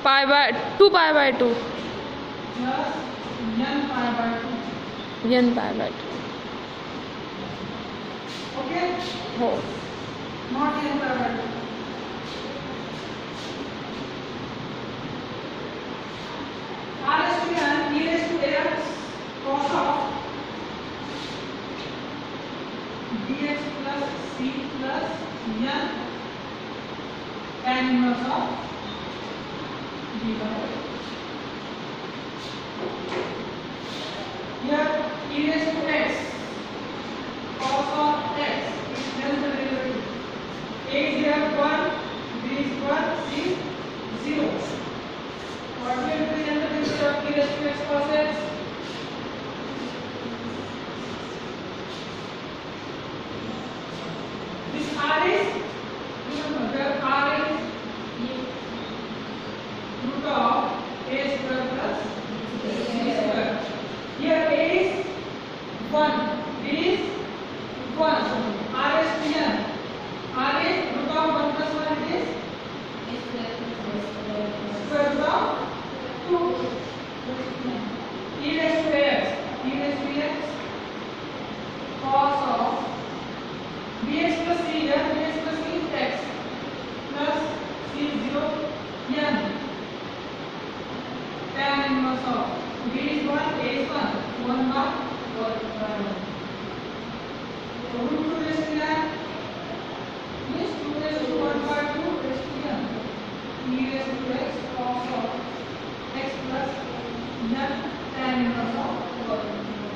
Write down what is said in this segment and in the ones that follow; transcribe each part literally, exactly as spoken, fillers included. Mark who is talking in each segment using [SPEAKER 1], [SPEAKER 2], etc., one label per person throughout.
[SPEAKER 1] pi by two pi by two.
[SPEAKER 2] Plus n pi by two.
[SPEAKER 1] N pi by two.
[SPEAKER 2] Okay?
[SPEAKER 1] Oh.
[SPEAKER 2] Not n pi by two. R raised to n, e raised to x, cos of dx plus c plus n tan inverse of d by d. Here e raised to x, cos of x is then the derivative. A is here one, b is one, c is zero. What will represent the derivative of e raised to x cos x? This r is, remember where r is root of a square plus b square. Here a is one, b is one, r is to n. R is root of one plus one, it is square root of two. E raised to x, e raised to x cos of bx plus c, here bx plus c is x plus c is zero, n tan inverse of b is one, a is one, one by one by one. So root two raised to n is two raised to one by two raised to n. E raised to x cos of x plus n tan inverse of one.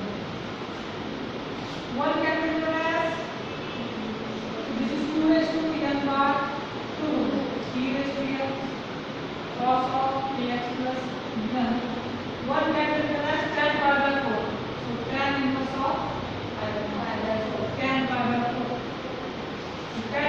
[SPEAKER 2] One can be written as, this is two raised to n by two, e raised to x cos of ax plus n. One can be written as tan pi by four. So tan inverse of tan pi by four. So tan